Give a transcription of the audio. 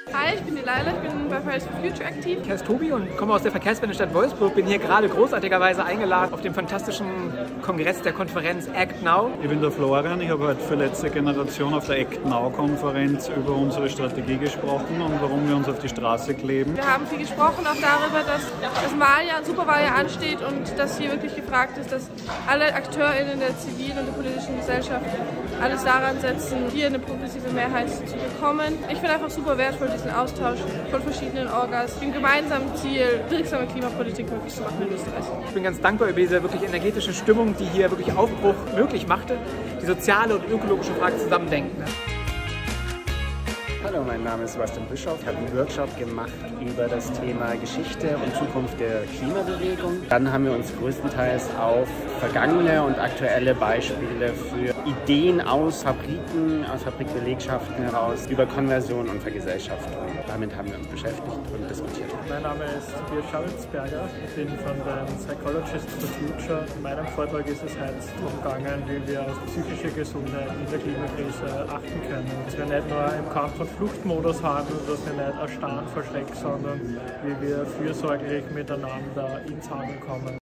Hi, ich bin die Laila, ich bin bei Fridays for Future aktiv. Ich heiße Tobi und komme aus der Verkehrswende Stadt Wolfsburg. Bin hier gerade großartigerweise eingeladen auf dem fantastischen Kongress der Konferenz Act Now. Ich bin der Florian, ich habe heute für letzte Generation auf der Act Now Konferenz über unsere Strategie gesprochen und warum wir uns auf die Straße kleben. Wir haben viel gesprochen auch darüber, dass das Wahljahr, ein Superwahljahr ansteht und dass hier wirklich gefragt ist, dass alle AkteurInnen der zivilen und der politischen Gesellschaft alles daran setzen, hier eine progressive Mehrheit zu bekommen. Ich finde einfach super wertvoll, diesen Austausch von verschiedenen Orgas, dem gemeinsamen Ziel, wirksame Klimapolitik möglich zu machen in Österreich. Ich bin ganz dankbar über diese wirklich energetische Stimmung, die hier wirklich Aufbruch möglich machte, die soziale und ökologische Frage zusammendenken. Hallo, mein Name ist Sebastian Bischoff. Ich habe einen Workshop gemacht über das Thema Geschichte und Zukunft der Klimabewegung. Dann haben wir uns größtenteils auf vergangene und aktuelle Beispiele für Ideen aus Fabriken, aus Fabrikbelegschaften heraus, über Konversion und Vergesellschaftung. Damit haben wir uns beschäftigt und diskutiert. Mein Name ist Tobias Schawitzberger. Ich bin von den Psychologists for Future. In meinem Vortrag ist es heute darum gegangen, wie wir auf psychische Gesundheit in der Klimakrise achten können. Dass wir nicht nur im Kampf- und Fluchtmodus handeln, dass wir nicht erstarren vor Schreck, sondern wie wir fürsorglich miteinander ins Handeln kommen.